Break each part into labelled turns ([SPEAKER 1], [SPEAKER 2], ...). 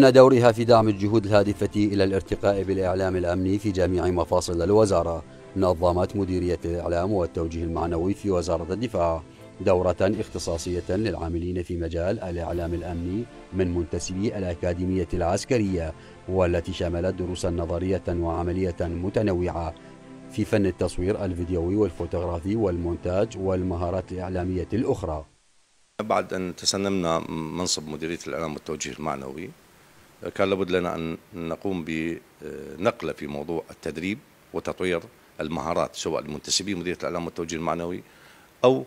[SPEAKER 1] ضمن دورها في دعم الجهود الهادفة إلى الارتقاء بالإعلام الأمني في جميع مفاصل الوزارة، نظمت مديرية الإعلام والتوجيه المعنوي في وزارة الدفاع دورة اختصاصية للعاملين في مجال الإعلام الأمني من منتسبي الأكاديمية العسكرية، والتي شملت دروسا نظرية وعملية متنوعة في فن التصوير الفيديوي والفوتوغرافي والمونتاج والمهارات الإعلامية الأخرى.
[SPEAKER 2] بعد أن تسنمنا منصب مديرية الإعلام والتوجيه المعنوي، كان لابد لنا أن نقوم بنقلة في موضوع التدريب وتطوير المهارات، سواء لمنتسبي مديرية الإعلام والتوجيه المعنوي أو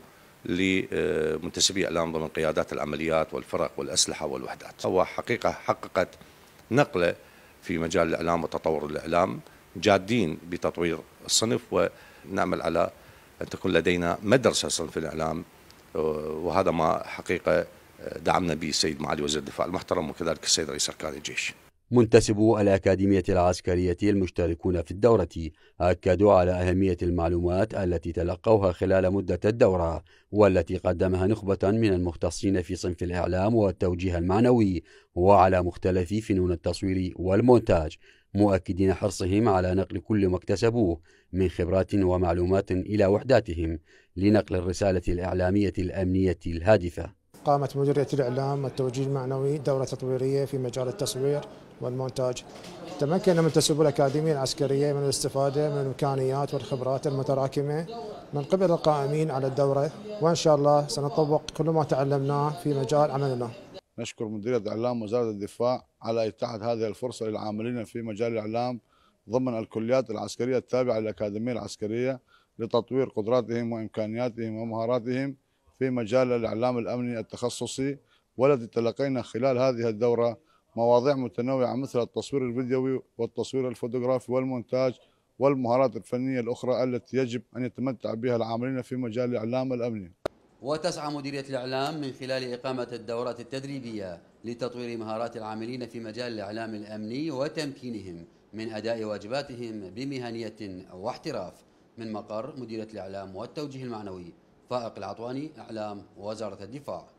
[SPEAKER 2] لمنتسبي الإعلام ضمن قيادات العمليات والفرق والأسلحة والوحدات. هو حقيقة حققت نقلة في مجال الإعلام وتطور الإعلام، جادين بتطوير الصنف ونعمل على أن تكون لدينا مدرسة صنف الإعلام، وهذا ما حقيقة دعمنا به السيد معالي وزير الدفاع المحترم وكذلك السيد رئيس أركان الجيش.
[SPEAKER 1] منتسبو الأكاديمية العسكرية المشتركون في الدورة أكدوا على أهمية المعلومات التي تلقوها خلال مدة الدورة، والتي قدمها نخبة من المختصين في صنف الإعلام والتوجيه المعنوي وعلى مختلف فنون التصوير والمونتاج، مؤكدين حرصهم على نقل كل ما اكتسبوه من خبرات ومعلومات إلى وحداتهم لنقل الرسالة الإعلامية الأمنية الهادفة.
[SPEAKER 3] قامت مديرية الإعلام والتوجيه المعنوي دورة تطويرية في مجال التصوير والمونتاج. تمكن منتسبو الأكاديمية العسكرية من الاستفادة من الإمكانيات والخبرات المتراكمة من قبل القائمين على الدورة، وإن شاء الله سنطبق كل ما تعلمناه في مجال عملنا.
[SPEAKER 4] نشكر مديرية الإعلام وزارة الدفاع على إتاحة هذه الفرصة للعاملين في مجال الإعلام ضمن الكليات العسكرية التابعة للأكاديمية العسكرية لتطوير قدراتهم وإمكانياتهم ومهاراتهم في مجال الإعلام الأمني التخصصي، والذي تلقينا خلال هذه الدورة مواضيع متنوعة مثل التصوير الفيديوي والتصوير الفوتوغرافي والمونتاج والمهارات الفنية الأخرى التي يجب أن يتمتع بها العاملين في مجال الإعلام الأمني.
[SPEAKER 1] وتسعى مديرية الإعلام من خلال إقامة الدورات التدريبية لتطوير مهارات العاملين في مجال الإعلام الأمني وتمكينهم من أداء واجباتهم بمهنية واحتراف. من مقر مديرية الإعلام والتوجيه المعنوي، فائق العطواني، إعلام وزارة الدفاع.